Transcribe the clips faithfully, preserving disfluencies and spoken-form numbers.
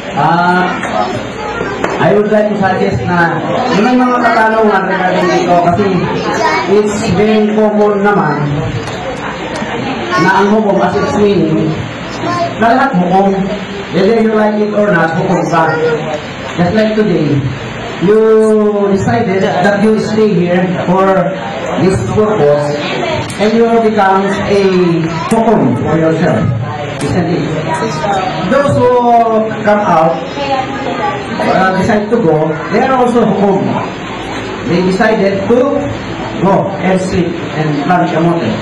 Ah, I would like to suggest na may mga katanungan regarding dito kasi it's very common naman na ang hukom as its meaning na lahat hukom, whether you like it or not, hukom ka. Just like today, you decided that you stay here for this purpose and you become a hukom for yourself. Isn't it? Those who come out, uh, decide to go, they are also hukum. They decided to go and sleep and plunge a motel.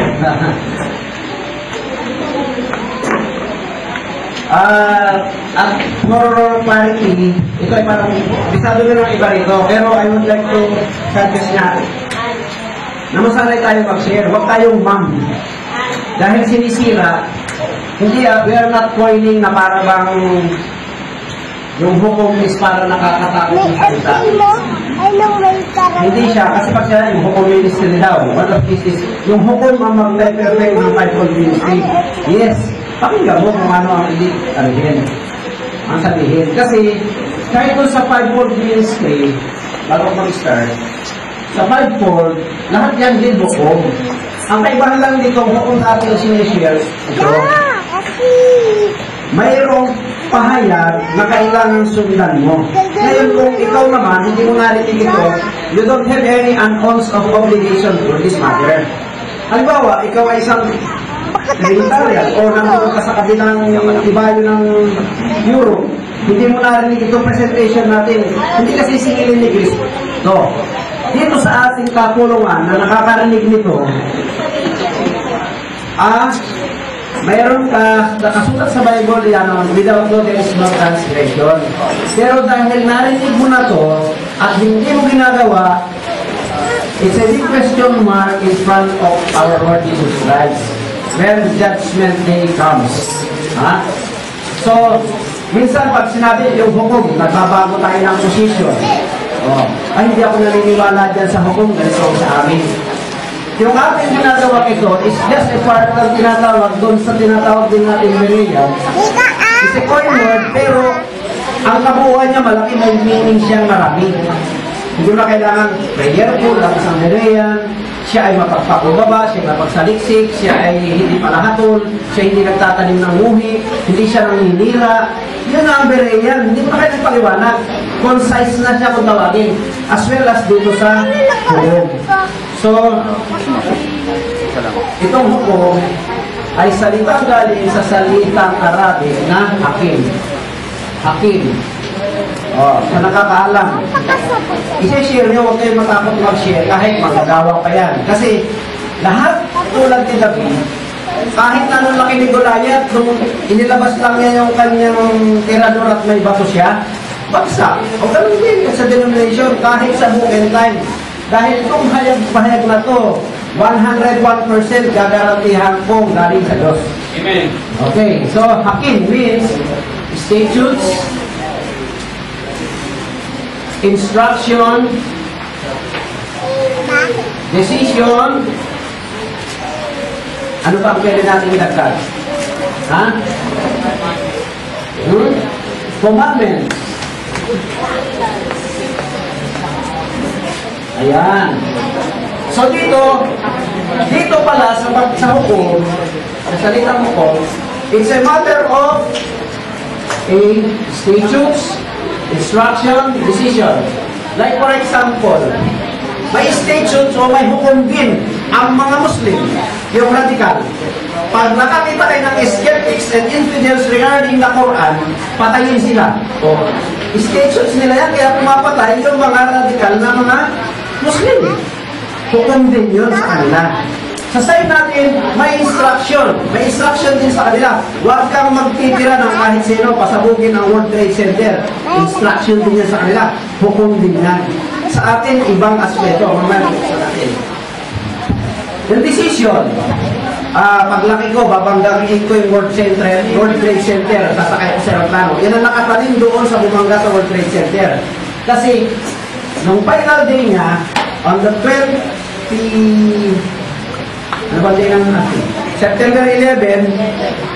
uh, at for clarity, ito ay parang bisado nyo ng iba rito, pero I would like to suggest nga na masanay tayo mag-share, huwag tayong ma'am. Dahil sinisira, hindi, uh, we are not coining na para bang yung hukom is para nakakatakot ng salita. Hindi siya, kasi pag siya yung hukom ministry daw, what of this is, yung hukom ang mag-perfect ng five-fold ministry. Yes, pakinggan mo kung ano ang hindi sabihin. Ang sabihin. Kasi, kahit doon sa five-fold ministry, bago mag-start, sa five-fold, lahat yan din hukom. Ang kaibahan lang dito, hukom natin sinishare, ito, mayroong pahayag na kailangan sundan mo. Ngayon kung ikaw naman, hindi mo narinig ito, you don't have any an-ounce of obligation for this matter. Halimbawa, ikaw ay isang militarian o nanonood ka sa kabilang yung ibayo ng Europe, hindi mo narinig itong presentation natin, hindi kasi singilin ni Cristo. So, dito sa ating kapulungan na nakakarinig nito, ah, mayroon ka, nakasulat sa Bible yan, without no there is no transgression. Pero dahil narinig mo na to, at hindi mo ginagawa, it's a big question mark in front of our Lord Jesus Christ, where judgment day comes. Ha? So, minsan pag sinabi yung hukom, nagbabago tayo ng position. Oh, ay, hindi ako naniniwala dyan sa hukom, ganito sa amin. Yung ating ginagawa ito is just a part ng tinatawag doon sa tinatawag din natin Berean. It's a coin word, pero ang kabuuan niya malaki, may meaning siyang marami. Hindi na kailangan prayerful, lang sa Berean, siya ay mapagpakubaba, siya ay mapagsaliksik, siya ay hindi palahatol, siya hindi nagtatanim ng muhi, hindi siya nanginira. Yun ang Berean, hindi pa kayo nagpaliwanag. Concise na siya kung tawagin, as well as dito sa hukom. So, itong hukom ay salitang galing sa salitang Arabic na hakim. Hakim. O, sa nakakaalam. I-share nyo, huwag kayo matakot mag-share kahit magagawa pa yan. Kasi lahat tulad ni David, kahit na nung laki ni Goliath, nung inilabas lang niya yung kanyang tirador at may bato siya, bagsak. O ganun din sa denomination, kahit sa book and time. Dahil itong hayag-pahayag na to, one hundred one percent gagarantihan kong galing sa Diyos. Amen. Okay, so hakim means statutes, instruction, decision, ano pa ang pwede natin idagdag? Ha? Hmm? Commandments. Ayan. So dito, dito pala sa, sa hukom, sa salitang hukom, it's a matter of a statutes, instruction, decision. Like for example, may statutes o may hukom din ang mga Muslim, yung radical. Pag nakakita kayo ng skeptics and infidels regarding the Quran, patayin sila. O, statutes nila yan, kaya pumapatay yung mga radical na mga Muslim. Hukom din yun sa kanila. Sa side natin, may instruction. May instruction din sa kanila. Huwag kang magtitira ng kahit sino, pasabugin ang World Trade Center. Instruction din yan sa kanila. Hukom din yan. Sa atin, ibang aspeto. Mamaya sa natin. Yung decision, ah, paglaki ko, babanggain ko yung World Center, World Trade Center, sasakay ko sa aeroplano. Yan ang nakatalim doon sa bumangga sa World Trade Center. Kasi, nung final day niya, on the twelfth, ano ba day ng September eleventh,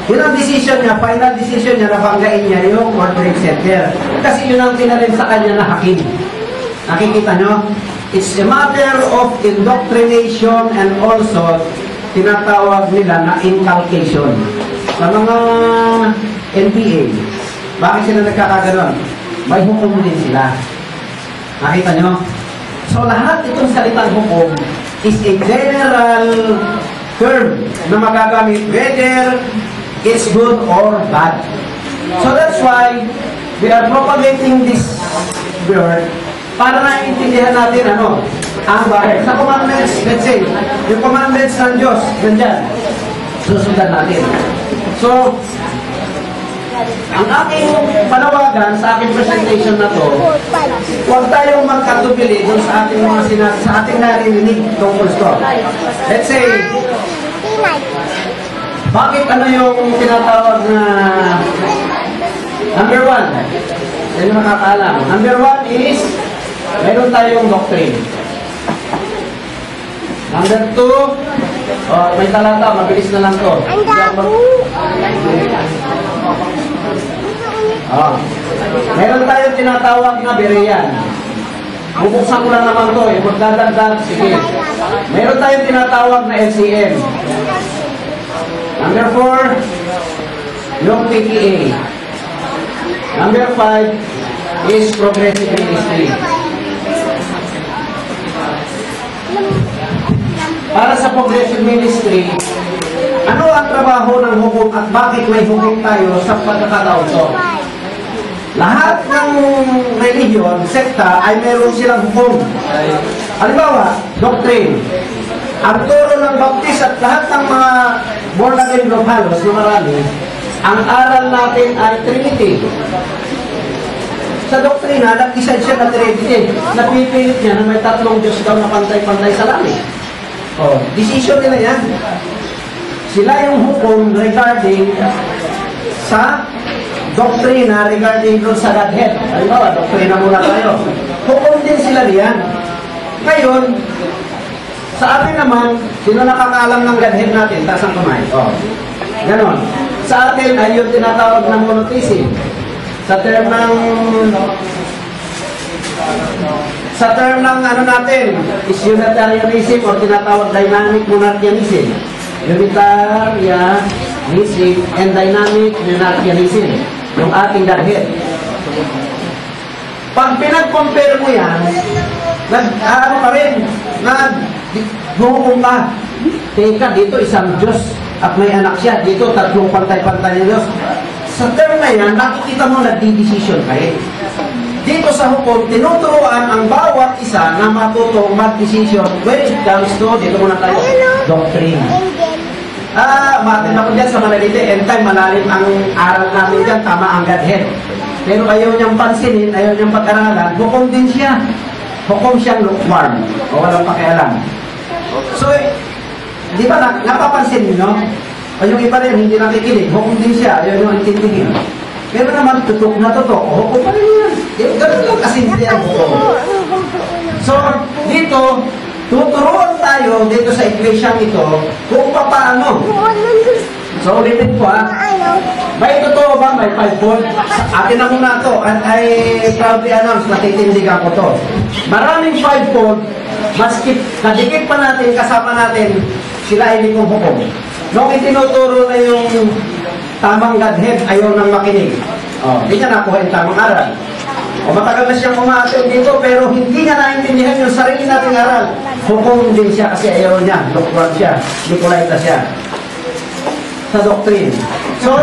Yun ang decision niya, final decision niya na banggain niya yung World Trade Center. Kasi yun ang pinalim sa kanya na hakim. Nakikita nyo? It's a matter of indoctrination and also tinatawag nila na inculcation. Sa mga N P A, bakit sila nagkakaganon? May hukom din sila. Nakita nyo? So lahat itong salitang hukom is a general term na magagamit whether it's good or bad. So that's why we are propagating this word para naiintindihan natin ano, ang bakit. Sa commandments, let's say, yung commandments ng Diyos, nandyan, susundan natin. So, ang aking panawagan sa aking presentation na to, huwag tayong magkatubili dun sa ating mga sinas sa ating narinig tungkol ito. Let's say, bakit ano yung tinatawag na number one? Yan yung makakaalam. Number one is, meron tayong doctrine. Number two, oh, may talata, mabilis na lang to. Oh. Meron tayong tinatawag na Berean. Bubuksan ko lang naman to, eh. Magdadagdag, sige. Meron tayong tinatawag na L C M. Number four, yung P T A. Number five is Progressive Ministry. Para sa Progressive Ministry, ano ang trabaho ng hukom at bakit may hukom tayo sa pagkakataon to? Lahat ng religion, sekta, ay meron silang hukom. Halimbawa, doctrine. Ang turo ng Baptist at lahat ng mga born again group halos na marami, ang aral natin ay Trinity. Sa doktrina, nag-decide siya na Trinity. Napipilit niya na may tatlong Diyos daw na pantay-pantay sa langit. Oh, decision nila yan. Sila yung hukom regarding sa doktrina regarding doon sa Godhead. Halimbawa, doktrina muna tayo. Hukom din sila riyan. Ngayon, sa atin naman, sino nakakaalam ng Godhead natin? Taas ang kamay. Oh. Ganon. Sa atin ay yung tinatawag ng monotheism. Sa term ng sa term ng ano natin is Unitarianism or tinatawag dynamic monarchianism. Unitarianism and dynamic monarchianism. Yung ating Godhead. Pag pinag-compare mo yan, nag, ano pa rin, nag-hukom ka. Teka, dito isang Diyos at may anak siya. Dito tatlong pantay-pantay ng Diyos. Sa term na yan, nakikita mo nagdi-decision kayo. Dito sa hukom, tinuturuan ang bawat isa na matutong mag-decision when it comes to, dito muna tayo, doctrine. Ah, matin ako dyan sa malalite, and time malalim ang aral namin dyan, tama ang Godhead. Pero ayaw niyang pansinin, ayaw niyang pag-aralan, hukom din siya. Hukom siyang lukewarm, o walang pakialam. So, eh, di ba, na, napapansin niyo, no? O yung iba rin, hindi nakikinig, hukom din siya, ayaw niyong intindihin. Pero naman, tutok na tutok, hukom pa rin yan. Ganun lang kasi hindi ang hukom. So, dito, tuturuan tayo dito sa iglesyang ito kung paano. So, ulitin ko ha. May totoo ba? May five-fold? Atin na muna ito. At I proudly announce, natitindigan ko to. Maraming five-fold, maski nadikit pa natin, kasama natin, sila ay likong hukom. Nung itinuturo na yung tamang Godhead, ayaw nang makinig. O, hindi niya nakuha yung tamang aral. O matagal na siyang umaatong dito, pero hindi niya naintindihan yung sarili nating aral. Hukom din siya kasi ayaw niya. Lukewarm siya. Nicolaita siya. Sa doctrine. So,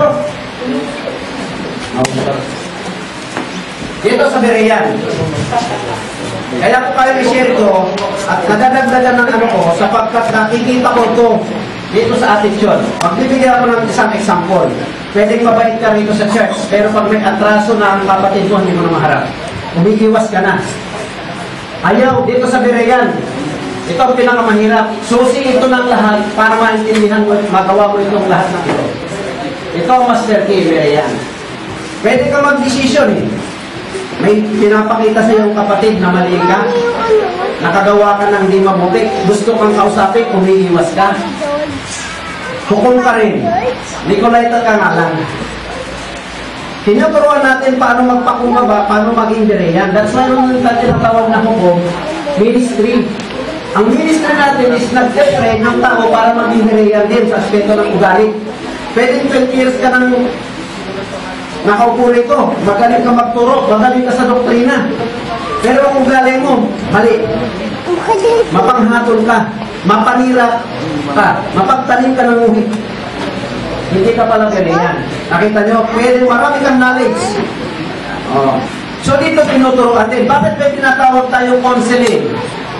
dito sa Berean. Kaya ko kayo i-share ko at nadadagdagan ng ano ko sapagkat nakikita ko ito dito sa attitude. Magbibigay ako ng isang example. Pwedeng mabait ka rito sa church, pero pag may atraso na ang kapatid mo, hindi mo na maharap. Umiiwas ka na. Ayaw, dito sa Berean, ito ang pinakamahirap. Susi ito ng lahat para maintindihan mo, magawa mo itong lahat ng ito. Ito ang master key, Berean. Pwede ka mag-decision eh. May pinapakita sa iyong kapatid na mali ka, nakagawa ka ng di mabuti, gusto kang kausapin, umiiwas ka. hukom ka rin. Nicolaita ka nga lang. Tinuturuan natin paano magpakumbaba, paano maging Berean. That's why nung tinatawag na hukom, ministry. Ang ministry natin is nag-train ng tao para maging Berean din sa aspeto ng ugali. Pwede twenty years ka nang nakaupo rito, magaling ka magturo, magaling ka sa doktrina. Pero ang ugali mo, mali. Mapanghatol ka, mapanira ka, mapagtanim ka ng uhi. Hindi ka pala ganyan. Nakita nyo, pwede marami kang knowledge. Oh. So dito tinuturuan din. Bakit may tinatawag tayong counseling?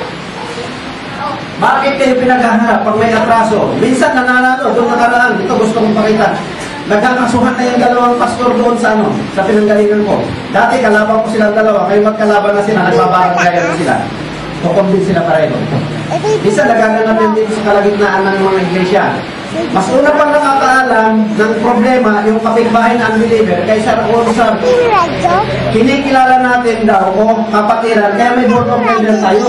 Bakit kayo pinaghahanap pag may atraso? Minsan nananalo, doon nakaraan. Ito gusto kong pakita. Nagkakasuhan na yung dalawang pastor doon sa ano, sa pinanggalingan ko. Dati kalaban ko silang dalawa, kayo magkalaban na sila, nagbabaranggayan na sila. Hukom din sila pareho. Minsan nagaganap din sa kalagitnaan ng mga iglesia. Mas una pang nakakaalam ng problema yung kapitbahay na unbeliever kaysa kung sa kinikilala natin daw o kapatiran, kaya may board of elders tayo.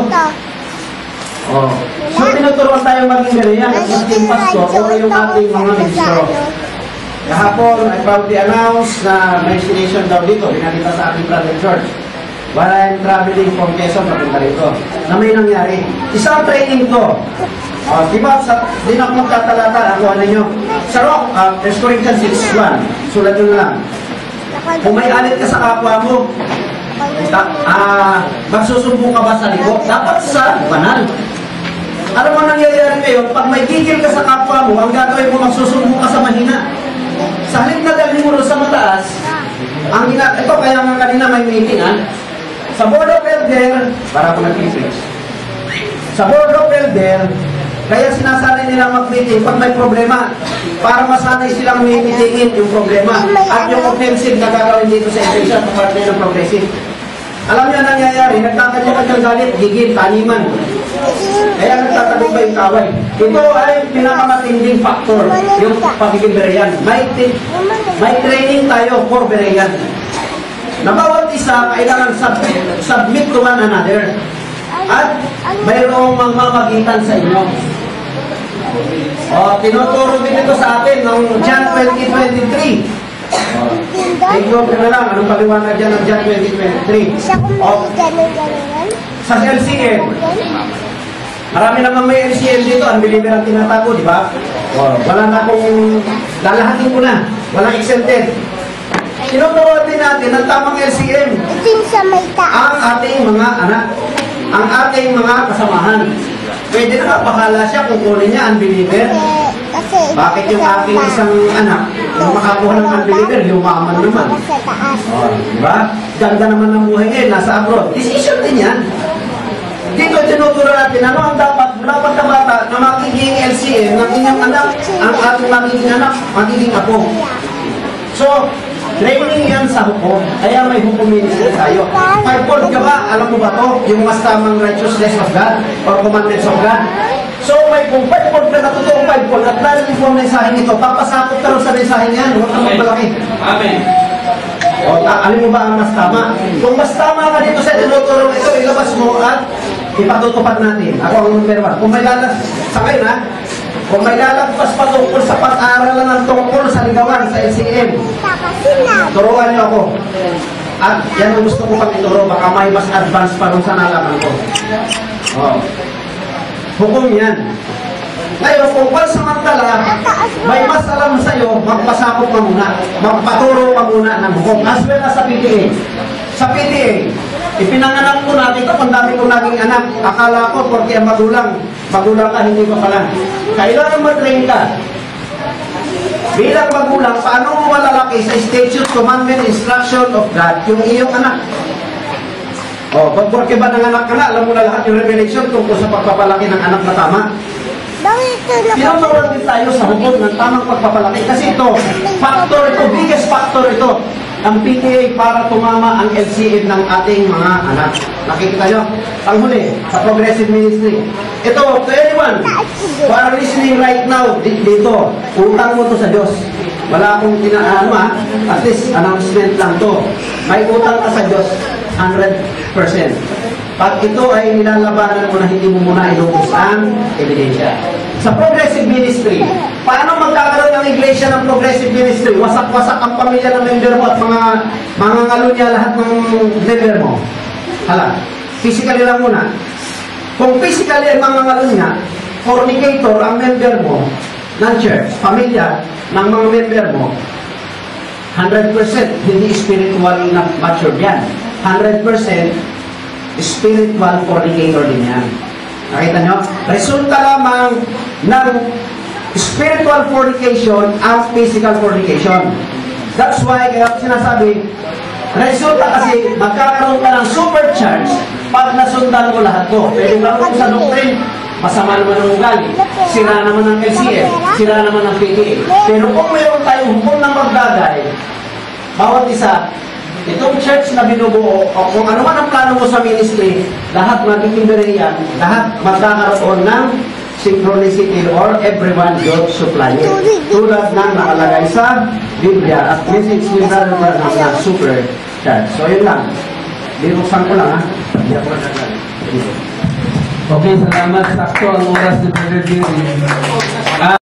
Oh. So tinuturuan tayo maging Berean at maging pastor o yung ating mga ministro. Kahapon, I proudly announce na may destination daw dito, pinakita sa ating brother George. While I'm traveling from Quezon, papunta rito, na may nangyari. Isang training to. Uh, diba, sa, di na akong magtatalata, ako ano nyo. Sa Rock, uh, First Corinthians six one, sulat nyo lang. Kung may alit ka sa kapwa mo, uh, magsusumbong ka ba sa likod? Dapat sa banal. Alam mo nangyayari ngayon, pag may gigil ka sa kapwa mo, ang gagawin mo, magsusumbong ka sa mahina. Sa halip na dalhin mo sa mataas, ang gina ito kaya nga kanina may meeting, ha? Sa Board of Elder, para ko nag-preach. Sa Board of Elder, kaya sinasanay nila mag-meeting pag may problema, para masanay silang may-meetingin yung problema at yung offensive na gagawin dito sa iglesia sa parte ng progressive. Alam niyo nangyayari, nagkakanya-kanyang galit, gigil, taniman. Kaya nagtatagumpay ba yung kaway? Ito ay pinakamatinding factor, yung pagiging Berean. May, may training tayo for Berean. Na bawat isa, kailangan submit, submit to one another. At mayroong mamamagitan sa inyo. O, tinuturo din ito sa atin noong John twenty twenty-three. Take note na lang, anong paliwanag dyan ng John twenty twenty-three? O, sa L C M. Marami namang may L C M dito, unbeliever ang tinatago, di ba? O, wala na akong, lalahatin ko na, walang exempted. Tinuturuan din natin ang tamang L C M. Ang ating mga anak, ang ating mga kasamahan. Pwede na bahala siya kung kunin niya unbeliever. Bakit yung ating isang anak, kung makakuha ng unbeliever, yumaman naman. Oh, diba? Ganda naman ng buhay ngayon, nasa abroad. Decision din yan. Dito tinuturo natin, ano ang dapat mula pagkabata na magiging L C M ng inyong anak, ang ating magiging anak, magiging apo. So, training yan sa hukom, kaya may hukom ministry tayo. Fivefold ka ba? Alam mo ba to? Yung mas tamang righteousness of God or commandments of God? So, may kung fivefold ka na totoong fivefold at narinig mo ang mensahe nito, papasakot ka rin sa mensahe niyan, huwag kang magbalaki. Amen. O, alam mo ba ang mas tama? Kung mas tama ka dito sa tinuturo ito, ilabas mo at ipatutupad natin. Ako ang number one. Kung may lalas, sa kayo na, kung may lalagpas pa tungkol sa pag-aaral ng tungkol sa ligawan sa L C M, turuan niyo ako. At yan ang gusto ko pang ituro, baka may mas advance pa nung sa nalaman ko. Oh. Hukom yan. Ngayon, kung pansamantala, may mas alam sa iyo, magpasakot ka muna, magpaturo ka muna ng hukom, as well as sa P T A. Sa P T A, ipinanganak ko natin ito, kung dami ko naging anak, akala ko, porque ang magulang, magulang ka, hindi ko pala. Kailangan mag-train ka. Bilang magulang, paano mo malalaki sa statute, commandment, instruction of God, yung iyong anak? O, pag porque ba nanganak ka na, alam mo na lahat yung revelation tungkol sa pagpapalaki ng anak na tama? Tinuturuan din tayo sa hukom ng tamang pagpapalaki. Kasi ito, factor ito, biggest factor ito, ang P T A para tumama ang L C M ng ating mga anak. Nakikita nyo? Ang huli, sa Progressive Ministry. Ito, to anyone who are listening right now, dito, utang mo to sa Diyos. Wala akong tinaano ha, at least announcement lang to. May utang ka sa Diyos, one hundred percent. Pag ito ay nilalabanan mo na hindi mo muna ilubos ang ebidensya. Sa progressive ministry, paano magkakaroon ng iglesia ng progressive ministry? Wasak-wasak ang pamilya ng member mo at mga mga ngalo niya lahat ng member mo. Hala, physically lang muna. Kung physically ang mga ngalo niya, fornicator ang member mo ng church, pamilya ng mga member mo, one hundred percent hindi spiritual na mature yan. one hundred percent spiritual fornicator din yan. Nakita nyo? Resulta lamang ng spiritual fornication ang physical fornication. That's why, kaya sinasabi, resulta kasi magkakaroon ka ng supercharge pag nasundan mo lahat ko. Pwede ba kung sa doctrine, masama naman ang ugali, sira naman ang L C M, sira naman ang P T A. Pero kung mayroon tayong hukom ng magdagay, bawat isa, itong church na binubuo, o kung ano man ang plano mo sa ministry, lahat magiging yan, lahat magkakaroon ng synchronicity or everyone God supply it. Tulad ng nakalagay sa Biblia at message ni Brother Branham na super church. So yun lang. Binuksan ko lang ha. Hindi ako nagkagal. Okay, salamat. Sakto ang oras ni Brother Jerry.